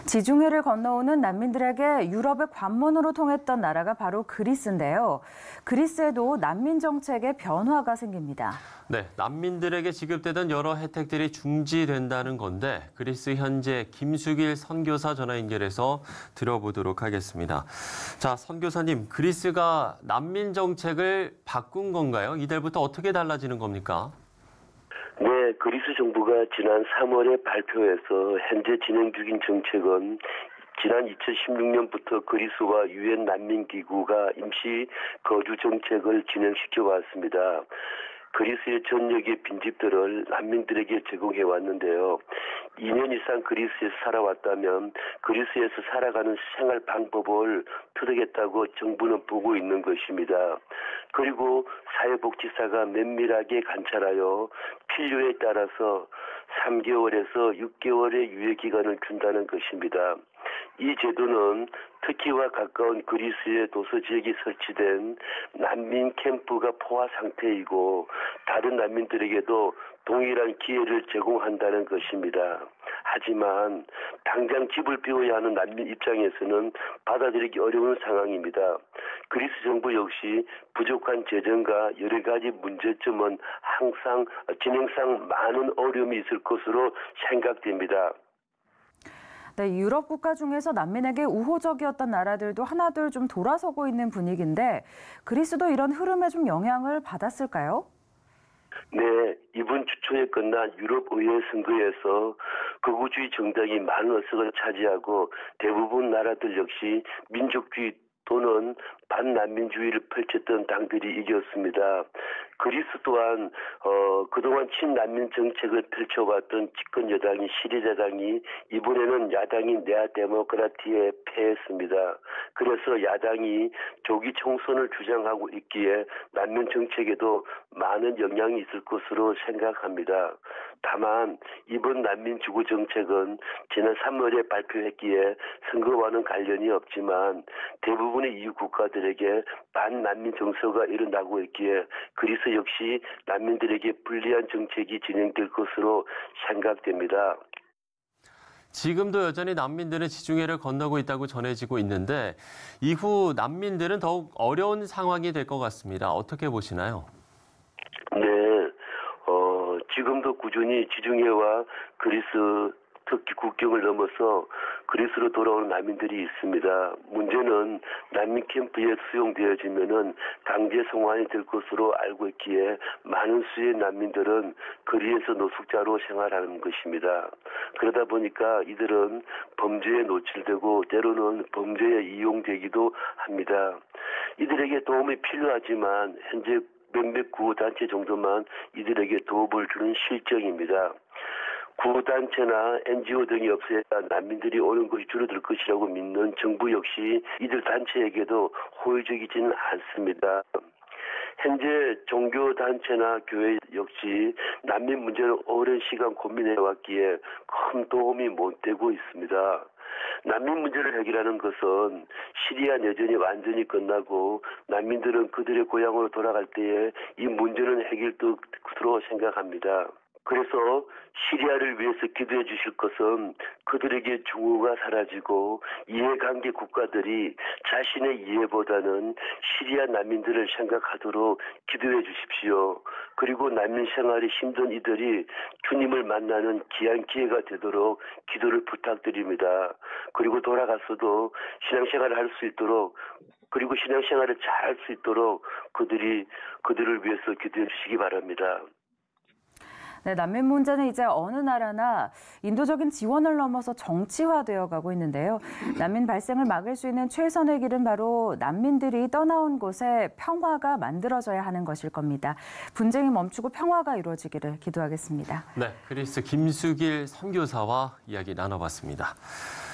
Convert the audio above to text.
지중해를 건너오는 난민들에게 유럽의 관문으로 통했던 나라가 바로 그리스인데요. 그리스에도 난민 정책에 변화가 생깁니다. 네, 난민들에게 지급되던 여러 혜택들이 중지된다는 건데 그리스 현재 김수길 선교사 전화 연결해서 들어보도록 하겠습니다. 자, 선교사님, 그리스가 난민 정책을 바꾼 건가요? 이달부터 어떻게 달라지는 겁니까? 네, 그리스 정부가 지난 3월에 발표해서 현재 진행 중인 정책은 지난 2016년부터 그리스와 유엔 난민기구가 임시 거주 정책을 진행시켜 왔습니다. 그리스의 전역의 빈집들을 난민들에게 제공해 왔는데요. 2년 이상 그리스에서 살아왔다면 그리스에서 살아가는 생활 방법을 터득했다고 정부는 보고 있는 것입니다. 그리고 사회복지사가 면밀하게 관찰하여 필요에 따라서 3개월에서 6개월의 유예기간을 준다는 것입니다. 이 제도는 터키와 가까운 그리스의 도서 지역에 설치된 난민 캠프가 포화 상태이고 다른 난민들에게도 동일한 기회를 제공한다는 것입니다. 하지만 당장 집을 비워야 하는 난민 입장에서는 받아들이기 어려운 상황입니다. 그리스 정부 역시 부족한 재정과 여러 가지 문제점은 항상 진행상 많은 어려움이 있을 것으로 생각됩니다. 네, 유럽 국가 중에서 난민에게 우호적이었던 나라들도 하나둘 좀 돌아서고 있는 분위기인데 그리스도 이런 흐름에 좀 영향을 받았을까요? 네, 이번 주 초에 끝난 유럽 의회 선거에서 극우주의 정당이 많은 의석을 차지하고 대부분 나라들 역시 민족주의 또는 반난민주의를 펼쳤던 당들이 이겼습니다. 그리스 또한 그동안 친난민 정책을 펼쳐왔던 집권 여당인 시리자당이 이번에는 야당인 네아데모크라티에 패했습니다. 그래서 야당이 조기 총선을 주장하고 있기에 난민 정책에도 많은 영향이 있을 것으로 생각합니다. 다만 이번 난민 주거 정책은 지난 3월에 발표했기에 선거와는 관련이 없지만 대부분의 EU 국가들에게 반난민 정서가 일어나고 있기에 그리스 역시 난민들에게 불리한 정책이 진행될 것으로 생각됩니다. 지금도 여전히 난민들은 지중해를 건너고 있다고 전해지고 있는데 이후 난민들은 더욱 어려운 상황이 될 것 같습니다. 어떻게 보시나요? 네, 지금도 꾸준히 지중해와 그리스 터키 국경을 넘어서 그리스로 돌아오는 난민들이 있습니다. 문제는 난민 캠프에 수용되어지면은 강제 송환이 될 것으로 알고 있기에 많은 수의 난민들은 거리에서 노숙자로 생활하는 것입니다. 그러다 보니까 이들은 범죄에 노출되고 때로는 범죄에 이용되기도 합니다. 이들에게 도움이 필요하지만 현재 몇몇 구호단체 정도만 이들에게 도움을 주는 실정입니다. 구호단체나 NGO 등이 없어야 난민들이 오는 것이 줄어들 것이라고 믿는 정부 역시 이들 단체에게도 호의적이지는 않습니다. 현재 종교단체나 교회 역시 난민 문제를 오랜 시간 고민해왔기에 큰 도움이 못 되고 있습니다. 난민 문제를 해결하는 것은 시리아 내전이 완전히 끝나고 난민들은 그들의 고향으로 돌아갈 때에 이 문제는 해결될 것으로 생각합니다. 그래서 시리아를 위해서 기도해 주실 것은 그들에게 증오가 사라지고 이해관계 국가들이 자신의 이해보다는 시리아 난민들을 생각하도록 기도해 주십시오. 그리고 난민 생활이 힘든 이들이 주님을 만나는 귀한 기회가 되도록 기도를 부탁드립니다. 그리고 돌아가서도 신앙생활을 할 수 있도록 그리고 신앙생활을 잘 할 수 있도록 그들을 위해서 기도해 주시기 바랍니다. 네, 난민 문제는 이제 어느 나라나 인도적인 지원을 넘어서 정치화되어 가고 있는데요. 난민 발생을 막을 수 있는 최선의 길은 바로 난민들이 떠나온 곳에 평화가 만들어져야 하는 것일 겁니다. 분쟁이 멈추고 평화가 이루어지기를 기도하겠습니다. 네, 그리스 김수길 선교사와 이야기 나눠봤습니다.